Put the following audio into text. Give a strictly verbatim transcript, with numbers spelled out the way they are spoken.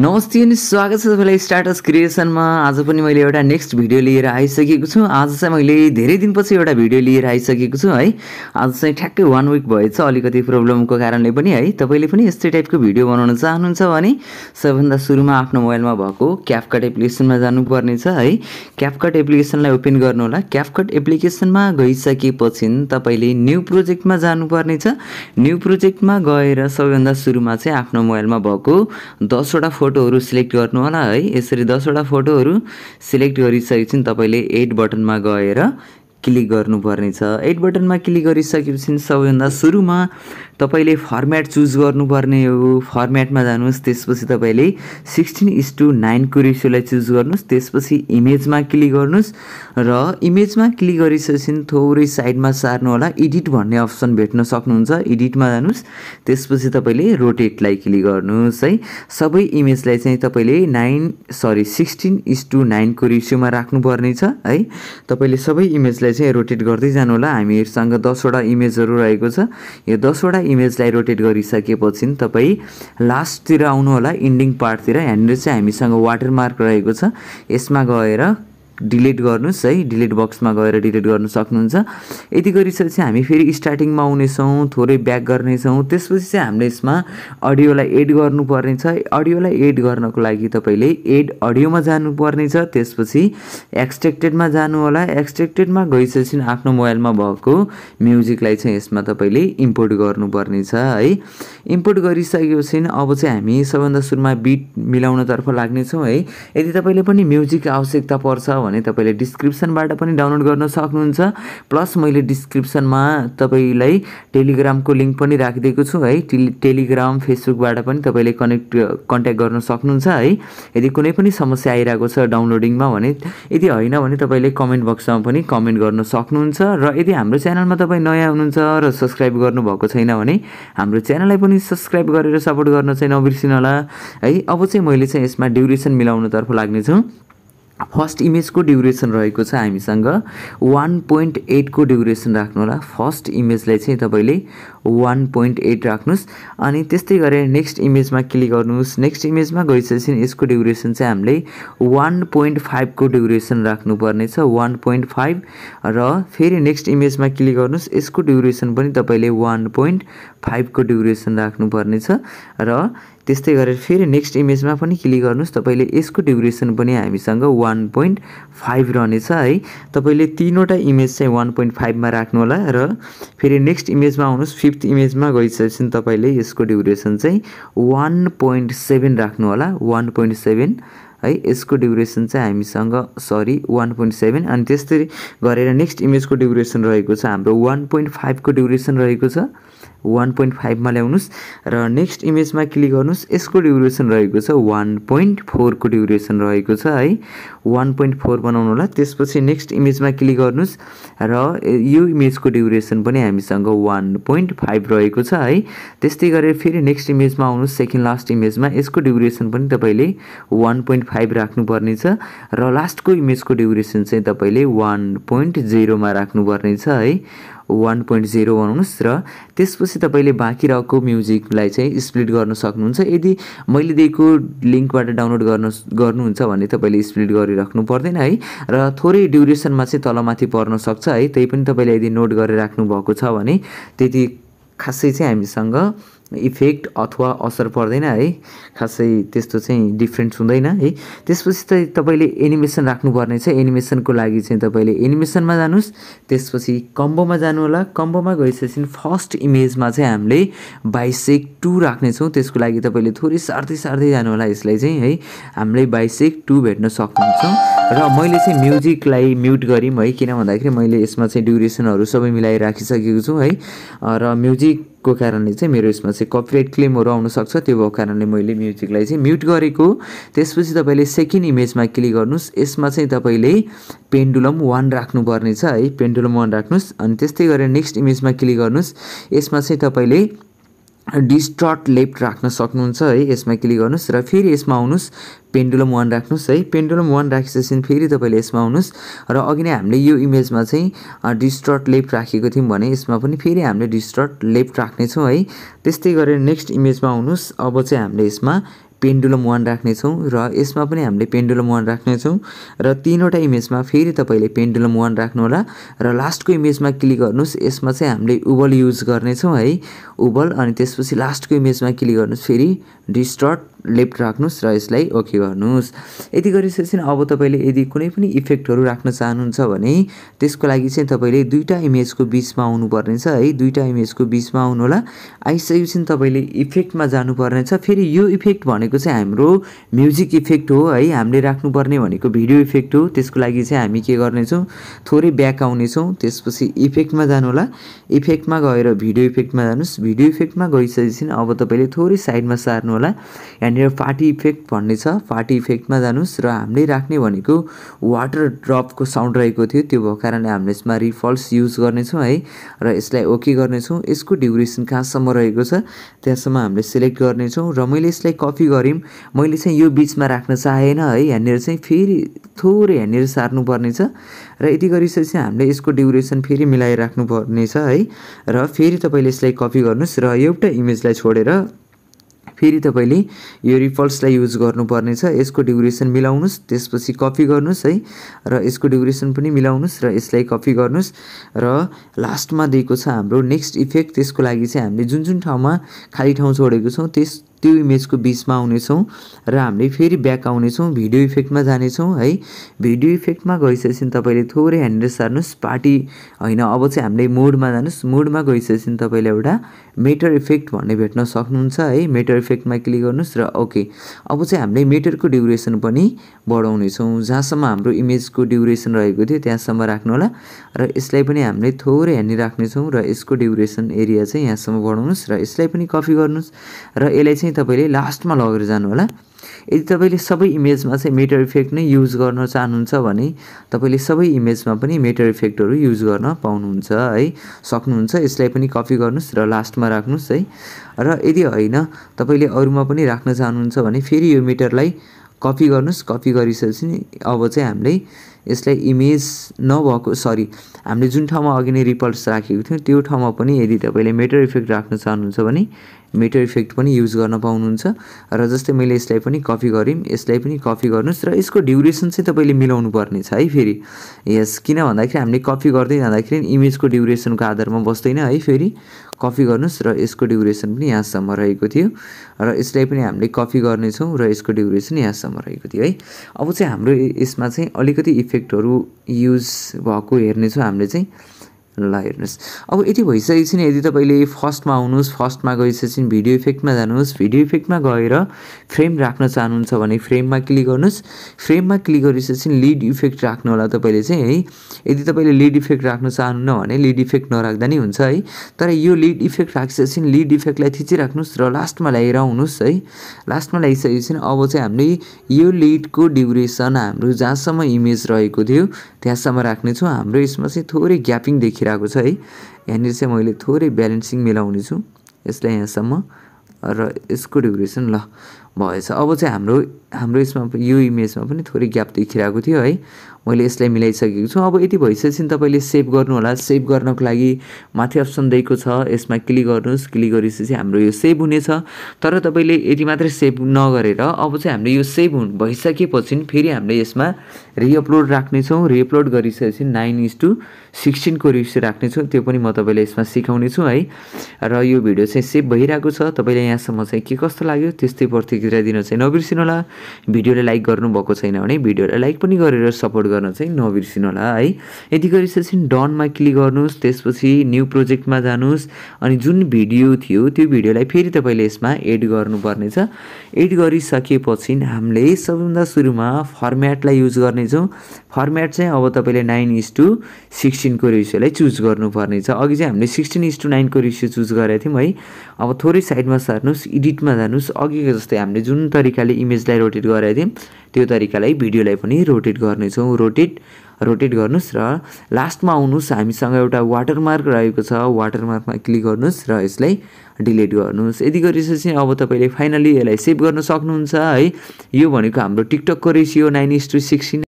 नमस्ते अनि स्वागत छ तपाईलाई स्टार्टस क्रिएसनमा। आज पनि मैले एउटा नेक्स्ट भिडियो लिएर आइसकेको छु। आज चाहिँ मैले धेरै दिनपछि एउटा भिडियो लिएर आइसकेको छु है। आज चाहिँ ठ्याक्कै वान विक भएछ, अलिकति प्रब्लमको कारणले पनि है। तपाईले पनि यस्तै टाइपको भिडियो बनाउन चाहनुहुन्छ भने सबभन्दा सुरुमा आफ्नो मोबाइलमा भएको क्यापकट एप्लिकेसनमा जानुपर्ने छ है। क्यापकट एप्लिकेसनलाई ओपन गर्नु होला। क्यापकट एप्लिकेसनमा गइसकेपछि तपाईले न्यू प्रोजेक्टमा जानुपर्ने छ। न्यू प्रोजेक्टमा गएर सबैभन्दा सुरुमा चाहिँ आफ्नो मोबाइलमा भएको दस वटा फोटोहरु सिलेक्ट गर्नु होला है। यसरी दस वटा फोटोहरु सिलेक्ट गरिसकेपछि तपाईले एड बटनमा गएर क्लिक गर्नुपर्ने छ। एड बटनमा क्लिक गरिसकेपछि सबैभन्दा सुरुमा तपाईले फर्म्याट चुज गर्नुपर्ने हो। फर्म्याटमा जानुस्, त्यसपछि तपाईले सिक्सटीन इज टू नाइन को रेशियोलाई चुज गर्नुस्। त्यसपछि इमेजमा क्लिक गर्नुस् र इमेजमा क्लिक गरिसकेपछि थोरै साइडमा सार्नु होला। एडिट भन्ने अप्सन भेट्न सक्नुहुन्छ, एडिटमा जानुस्। त्यसपछि तपाईले रोटेटलाई क्लिक गर्नुस् है। सबै इमेजलाई चाहिँ तपाईले nine sorry sixteen is to nine को रेशियोमा राख्नुपर्ने छ है। तपाईले सबै इमेजलाई चाहिँ रोटेट गर्दै जानु होला। हामीसँग दस वटा इमेजहरु रहेको छ। यो दस वटा इमेजलाई रोटेट गरिसकेपछि तपाई लास्टतिर आउनु होला, एन्डिङ पार्टतिर। यहाँनिर चाहिँ हामीसँग वाटरमार्क रहेको छ, यसमा गएर डिलिट गर्नुस् है। डिलिट बक्समा गएर डिलिट गर्न सक्नुहुन्छ। यति गरिसकेपछि हामी फेरि स्टार्टिङमा आउनेछौँ, थोरै ब्याक गर्नेछौँ। त्यसपछि चाहिँ हामीले यसमा अडियोलाई एड गर्नुपर्ने छ। अडियोलाई एड गर्नको लागि तपाईले एड अडियोमा जानुपर्ने छ। त्यसपछि एक्सट्र्याक्टेडमा जानु होला। एक्सट्र्याक्टेडमा गइसकेपछि आफ्नो मोबाइलमा भएको म्युजिकलाई चाहिँ यसमा तपाईले इम्पोर्ट गर्नुपर्ने छ है। इम्पोर्ट गरिसकेपछि अब चाहिँ हामी सबभन्दा सुरुमा बिट मिलाउनतर्फ लाग्नेछौँ है। यदि तपाईले पनि म्युजिक आवश्यकता पर्छ भने तपाईले डिस्क्रिप्सनबाट पनि डाउनलोड गर्न सक्नुहुन्छ। प्लस मैले डिस्क्रिप्सनमा तपाईलाई टेलिग्रामको लिंक पनि राखिदिएको छु है। टेलिग्राम फेसबुकबाट पनि तपाईले कनेक्ट कन्ट्याक्ट गर्न सक्नुहुन्छ है। यदि कुनै पनि समस्या आइरहेको छ डाउनलोडिङमा भने, यदि होइन भने तपाईले कमेन्ट बक्समा पनि कमेन्ट गर्न सक्नुहुन्छ। र यदि हाम्रो च्यानलमा तपाई नयाँ हुनुहुन्छ र सब्स्क्राइब गर्नुभएको छैन भने हाम्रो च्यानललाई पनि सब्स्क्राइब गरेर सपोर्ट गर्न चाहिँ नबिर्सिनु होला है। अब चाहिँ मैले चाहिँ यसमा ड्युरेसन मिलाउनतर्फ लाग्नेछु। फर्स्ट इमेज को ड्युरेसन रहेको छ हामीसँग वन पोइन्ट एट को ड्युरेसन राख्नु होला। फर्स्ट इमेजलाई चाहिँ तपाईले वन पोइन्ट एट राख्नुस्। अनि त्यस्तै गरेर नेक्स्ट इमेजमा क्लिक गर्नुस्। नेक्स्ट इमेजमा गइसकेपछि यसको ड्युरेसन चाहिँ हामीले वन पोइन्ट फाइभ को ड्युरेसन राख्नुपर्ने छ, वन पोइन्ट फाइभ। र फेरि नेक्स्ट इमेजमा क्लिक गर्नुस्। यसको ड्युरेसन पनि तपाईले वन पोइन्ट फाइभ को ड्युरेसन राख्नुपर्ने छ। र त्यस्तै गरेर फेरि नेक्स्ट इमेजमा पनि क्लिक गर्नुस्। तपाईले यसको ड्युरेसन पनि हामीसँग वन पोइन्ट फाइभ रहनेछ है। तपाईले तीनवटा इमेज चाहिँ वन पोइन्ट फाइभ मा राख्नु होला। र फेरि नेक्स्ट इमेजमा आउनुस्। फिफ्थ इमेजमा गइसकेपछि तपाईले यसको ड्युरेसन चाहिँ वन पोइन्ट सेभेन राख्नु होला, वन पोइन्ट सेभेन है। यसको ड्युरेसन चाहिँ हामीसँग सरी वन पोइन्ट सेभेन। अनि त्यस्तै गरेर नेक्स्ट इमेजको ड्युरेसन रहेको छ हाम्रो वन पोइन्ट फाइभ को ड्युरेसन रहेको छ, वन पोइन्ट फाइभ मा ल्याउनुस्। र नेक्स्ट इमेजमा क्लिक गर्नुस्। यसको ड्युरेसन रहेको छ वन पोइन्ट फोर को ड्युरेसन रहेको छ है। वन पोइन्ट फोर बनाउनु होला। त्यसपछि नेक्स्ट इमेजमा क्लिक गर्नुस्। र यो इमेजको ड्युरेसन पनि हामीसँग वन पोइन्ट फाइभ रहेको छ है। त्यस्तै गरेर फेरि नेक्स्ट इमेजमा आउनुस्। सेकेन्ड लास्ट इमेजमा यसको ड्युरेसन पनि तपाईले वन पोइन्ट फाइभ राख्नुपर्ने छ। र लास्टको इमेजको ड्युरेसन चाहिँ तपाईले वन पोइन्ट जिरो मा राख्नुपर्ने छ है। वन पोइन्ट जिरो बनाउनुस्। र त्यसपछि तपाईले बाँकी रहेको म्युजिकलाई चाहिँ स्प्लिट गर्न सक्नुहुन्छ। यदि मैले दिएको लिङ्कबाट डाउनलोड गर्न गर्नुहुन्छ भने तपाईले स्प्लिट गरिराख्नु पर्दैन है। र थोरै ड्युरेसनमा चाहिँ तलमाथि पर्न सक्छ है। त्यही पनि तपाईले यदि नोट गरेर राख्नु भएको छ भने त्यति खासै चाहिँ हामीसँग इफेक्ट अथवा असर पर्दैन है। खासै त्यस्तो चाहिँ डिफरेन्स हुँदैन है। त्यसपछि चाहिँ तपाईले एनिमेसन राख्नुपर्ने छ। एनिमेसनको लागि चाहिँ तपाईले एनिमेसनमा जानुस्। त्यसपछि कम्बोमा जानु होला। कम्बोमा गइसकेपछि फर्स्ट इमेजमा चाहिँ हामीले बाइसेक टू राख्नेछौँ। त्यसको लागि तपाईले थोरै सार्दै सार्दै जानु होला। यसलाई चाहिँ है हामीले बाइसेक टू भेट्न सक्नुहुन्छ। र मैले चाहिँ म्युजिकलाई म्युट गरिम है, किन भन्दाखेरि मैले यसमा चाहिँ ड्युरेसनहरू सबै मिलाइ राखिसकेको छु है। र म्युजिकको कारणले चाहिँ मेरो यसमा चाहिँ कपिराइट क्लेमहरू आउन सक्छ। त्यो भएको कारणले मैले म्युजिकलाई चाहिँ म्युट गरेको। त्यसपछि तपाईले सेकेन्ड इमेजमा क्लिक गर्नुस्। यसमा चाहिँ तपाईले पेन्डुलम वान राख्नुपर्ने छ है। पेन्डुलम वान राख्नुस्। अनि त्यस्तै गरेर नेक्स्ट इमेजमा क्लिक गर्नुस्। यसमा चाहिँ तपाईले डिस्टर्ट लेफ्ट राख्न सक्नुहुन्छ है। यसमा क्लिक गर्नुस्। र फेरि यसमा आउनुस्। पेन्डुलम वान राख्नुस् है। पेन्डुलम वान राखिसकेपछि फेरि तपाईले यसमा आउनुस्। र अघि नै हामीले यो इमेजमा चाहिँ डिस्टर्ट लेफ्ट राखेको थियौँ भने यसमा पनि फेरि हामीले डिस्टर्ट लेफ्ट राख्नेछौँ है। त्यस्तै गरेर नेक्स्ट इमेजमा आउनुस्। अब चाहिँ हामीले यसमा पेन्डुलम वान राख्नेछौँ र यसमा पनि हामीले पेन्डुलम वान राख्नेछौँ र तीनवटा इमेजमा फेरि तपाईँले पेन्डुलम वान राख्नुहोला र लास्टको इमेजमा क्लिक गर्नुहोस्। यसमा चाहिँ हामीले उबल युज गर्नेछौँ है, उबल। अनि त्यसपछि लास्टको इमेजमा क्लिक गर्नुहोस्, फेरि डिस्टर्ट लेफ्ट राख्नुहोस् र यसलाई ओके गर्नुहोस्। यति गरिसकेपछि अब तपाईँले यदि कुनै पनि इफेक्टहरू राख्न चाहनुहुन्छ भने त्यसको लागि चाहिँ तपाईँले दुईवटा इमेजको बिचमा आउनुपर्ने छ है, दुईवटा इमेजको बिचमा आउनु होला। आइसकेपछि तपाईँले इफेक्टमा जानुपर्ने छ। फेरि यो इफेक्ट भनेको चाहिँ हाम्रो म्युजिक इफेक्ट हो है, हामीले राख्नुपर्ने भनेको भिडियो इफेक्ट हो। त्यसको लागि चाहिँ हामी के गर्नेछौँ, थोरै ब्याक आउनेछौँ, त्यसपछि इफेक्टमा जानु होला। इफेक्टमा गएर भिडियो इफेक्टमा जानुहोस्। भिडियो इफेक्टमा गइसकेपछि अब तपाईँले थोरै साइडमा सार्नु होला। यहाँनिर पार्टी इफेक्ट भन्ने छ, पार्टी इफेक्टमा जानुहोस् र हामीले राख्ने भनेको वाटर ड्रपको साउन्ड रहेको थियो, त्यो भएको कारणले हामीले यसमा रिफल्स युज गर्नेछौँ है र यसलाई ओके गर्नेछौँ। यसको ड्युरेसन कहाँसम्म रहेको छ त्यहाँसम्म हामीले सिलेक्ट गर्नेछौँ र मैले यसलाई कपी गरेँ। मैले चाहिँ यो बिचमा राख्न चाहेन है, यहाँनिर चाहिँ फेरि थोरै यहाँनिर सार्नुपर्ने छ र यति गरिसकेपछि हामीले यसको ड्युरेसन फेरि मिलाएर राख्नुपर्ने छ है र फेरि तपाईँले यसलाई कपी गर्नुहोस् र एउटा इमेजलाई छोडेर फेरि तपाईँले यो रिफल्सलाई युज गर्नुपर्ने छ। यसको ड्युरेसन मिलाउनुहोस्, त्यसपछि कपी गर्नुहोस् है र यसको ड्युरेसन पनि मिलाउनुहोस् र यसलाई कपी गर्नुहोस् र लास्टमा दिएको छ हाम्रो नेक्स्ट इफेक्ट। त्यसको लागि चाहिँ हामीले जुन जुन ठाउँमा खाली ठाउँ छोडेको छौँ त्यस त्यो इमेजको बिचमा आउनेछौँ र हामीले फेरि ब्याक आउनेछौँ, भिडियो इफेक्टमा जानेछौँ है। भिडियो इफेक्टमा गइसकेपछि तपाईँले थोरै यहाँनिर सार्नुहोस्, पार्टी होइन, अब चाहिँ हामीले मोडमा जानुहोस्। मोडमा गइसकेपछि तपाईँले एउटा मेटर इफेक्ट भन्ने भेट्न सक्नुहुन्छ है, मेटर इफेक्टमा क्लिक गर्नुहोस् र ओके। अब चाहिँ हामीले मेटरको ड्युरेसन पनि बढाउनेछौँ, जहाँसम्म हाम्रो इमेजको ड्युरेसन रहेको थियो त्यहाँसम्म राख्नु होला र यसलाई पनि हामीले थोरै यहाँनिर राख्नेछौँ र यसको ड्युरेसन एरिया चाहिँ यहाँसम्म बढाउनुहोस् र यसलाई पनि कपी गर्नुहोस् र यसलाई चाहिँ तपाईँले लास्टमा लगेर जानु होला। यदि तपाईँले सबै इमेजमा चाहिँ मेटर इफेक्ट नै युज गर्न चाहनुहुन्छ भने तपाईँले सबै इमेजमा पनि मेटर इफेक्टहरू युज गर्न पाउनुहुन्छ है, सक्नुहुन्छ। यसलाई पनि कपी गर्नुहोस् र लास्टमा राख्नुहोस् है र यदि होइन तपाईँले अरूमा पनि राख्न चाहनुहुन्छ भने फेरि यो मेटरलाई कपी गर्नुहोस्। कपी गरिसकेपछि अब चाहिँ हामीले यसलाई इमेज नभएको सरी हामीले जुन ठाउँमा अघि नै रिपल्स राखेको थियौँ त्यो ठाउँमा पनि यदि तपाईँले मेटर इफेक्ट राख्न चाहनुहुन्छ भने मेटर इफेक्ट पनि युज गर्न पाउनुहुन्छ र जस्तै मैले यसलाई पनि कपी गरेँ, यसलाई पनि कपी गर्नुहोस् र यसको ड्युरेसन चाहिँ तपाईँले मिलाउनु पर्ने छ है फेरि। यस, किन भन्दाखेरि हामीले कपी गर्दै जाँदाखेरि इमेजको ड्युरेसनको आधारमा बस्दैन है, फेरि कपी गर्नुहोस् र यसको ड्युरेसन पनि यहाँसम्म रहेको थियो र यसलाई पनि हामीले कपी गर्नेछौँ र यसको ड्युरेसन यहाँसम्म रहेको थियो है। अब चाहिँ हाम्रो यसमा चाहिँ अलिकति इफेक्टहरू युज भएको हेर्नेछौँ हामीले चाहिँ। ल हेर्नुहोस्, अब यति भइसकेपछि नि यदि तपाईँले फर्स्टमा आउनुहोस्, फर्स्टमा गइसकेपछि भिडियो इफेक्टमा जानुहोस्। भिडियो इफेक्टमा गएर फ्रेम राख्न चाहनुहुन्छ भने फ्रेममा क्लिक गर्नुहोस्। फ्रेममा क्लिक गरिसकेपछि लिड इफेक्ट राख्नु होला तपाईँले चाहिँ है। यदि तपाईँले लिड इफेक्ट राख्न चाहनुहुन्न भने लिड इफेक्ट नराख्दा नि हुन्छ है, तर यो लिड इफेक्ट राखिसकेपछि लिड इफेक्टलाई थिचिराख्नुहोस् र लास्टमा ल्याएर आउनुहोस् है। लास्टमा ल्याइसकेपछि अब चाहिँ हामीले यो लिडको ड्युरेसन हाम्रो जहाँसम्म इमेज रहेको थियो त्यहाँसम्म राख्नेछौँ। हाम्रो यसमा चाहिँ थोरै ग्यापिङ देखिरहेको छ है, यहाँनिर चाहिँ मैले थोरै ब्यालेन्सिङ मिलाउने छु यसलाई यहाँसम्म र यसको ड्युरेसन ल भएछ। अब चाहिँ हाम्रो हाम्रो यसमा यो इमेजमा पनि थोरै ग्याप देखिरहेको थियो है, मैले यसलाई मिलाइसकेको छु। अब यति भइसकेपछि तपाईँले सेभ गर्नु होला। सेभ गर्नको लागि माथि अप्सन दिएको छ, यसमा क्लिक गर्नुहोस्। क्लिक गरिसकेपछि हाम्रो यो सेभ हुनेछ। तर तपाईँले यति मात्रै सेभ नगरेर अब चाहिँ हामीले यो सेभ हुनु भइसकेपछि फेरि हामीले यसमा रिअपलोड राख्नेछौँ। रिअपलोड गरिसकेपछि नाइन इज टू सिक्सटिनको रेसियो राख्नेछौँ, त्यो पनि म तपाईँलाई यसमा सिकाउने छु है। र यो भिडियो चाहिँ सेभ भइरहेको छ, तपाईँले यहाँसम्म चाहिँ के कस्तो लाग्यो त्यस्तै प्रतिक्रिया दिन चाहिँ नबिर्सिनु होला। भिडियोलाई लाइक गर्नुभएको छैन भने भिडियोलाई लाइक पनि गरेर सपोर्ट गर्न चाहिँ नबिर्सिनु होला है। यति गरिसकेपछि डनमा क्लिक गर्नुहोस्, त्यसपछि न्यू प्रोजेक्टमा जानुहोस् अनि जुन भिडियो थियो त्यो भिडियोलाई फेरि तपाईँले यसमा एड गर्नुपर्नेछ। एड गरिसकेपछि हामीले सबैभन्दा सुरुमा फर्म्याटलाई युज गर्नेछौँ। फर्म्याट चाहिँ अब तपाईँले नाइन इज टू सिक्सटिनको रेसियोलाई चुज गर्नुपर्ने छ। अघि चाहिँ हामीले सिक्सटिन इज टू नाइनको रेसियो चुज गरेका थियौँ है। अब थोरै साइडमा सार्नुहोस्, एडिटमा जानुहोस्। अघिको जस्तै हामीले जुन तरिकाले इमेजलाई रोटेट गरेका थियौँ त्यो तरिकालाई भिडियोलाई पनि रोटेट गर्नेछौँ। रोटेट रोटेट गर्नुहोस् र लास्टमा आउनुहोस्। हामीसँग एउटा वाटरमार्क रहेको छ, वाटरमार्कमा क्लिक गर्नुहोस् र यसलाई डिलिट गर्नुहोस्। यदि गरिसकेपछि अब तपाईँले फाइनली यसलाई सेभ गर्न सक्नुहुन्छ है। यो भनेको हाम्रो टिकटकको ratio nine is to sixteen